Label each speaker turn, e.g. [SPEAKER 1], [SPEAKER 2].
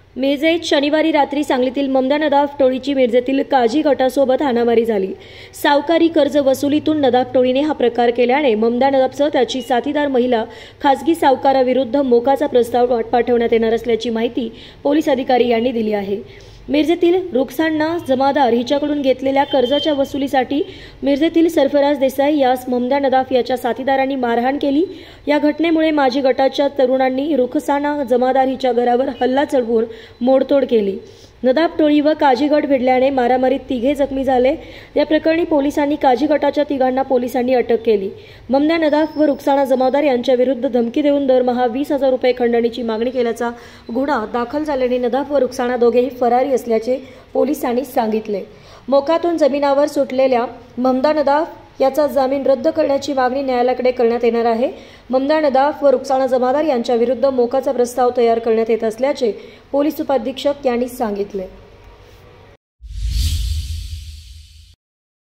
[SPEAKER 1] मिरजेत शनिवारी रात्री सांगलीतील ममदा नदाफ टोळीची मिरजेतील काजी गटासोबत हाणामारी झाली। सावकारी कर्ज वसुलीतून नदाफ टोळीने हा प्रकार केल्याने ममदा नदाफसह त्याची साथीदार महिला खासगी सावकाराविरुद्ध मोकाचा प्रस्ताव पाठवण्यात येणार असल्याची माहिती पोलीस अधिकारी यांनी दिली आहे। मिरजेतील रुखसाना जमादार हिच्याकडून घेतलेल्या कर्जाच्या वसुलीसाठी मिरजेतील सरफराज देसाई यास ममदा नदाफ याच्या साथीदारांनी मारहाण केली। या घटनेमुळे माजी गटाच्या तरुणांनी रुखसाना जमादार हिच्या घरावर हल्ला चढवून मोडतोड केली। नदाफ टोळी व काजी गट भिडल्याने मारामारीत तिघे जखमी झाले। या प्रकरणी पोलिसांनी काजी गटाच्या तिघांना पोलिसांनी अटक केली। ममदा नदाफ व रुखसाना जमादार यांच्या विरुद्ध धमकी देऊन दरमहा 20,000 रुपये खंडणीची मागणी केल्याचा गुन्हा दाखल झाल्याने नदाफ व रुखसाना दोघेही फरारी असल्याचे पोलिसांनी सांगितले। मोकातून जमिनावर सुटलेल्या ममदा नदाफ याचा जामीन रद्द करण्याची मागणी न्यायालयाकडे करण्यात येणार आहे। ममदा नदाफ व रुखसाना जमादार यांच्या विरुद्ध मोकाचा प्रस्ताव तयार करण्यात येत असल्याचे पोलीस उपाधीक्षक यांनी सांगितले।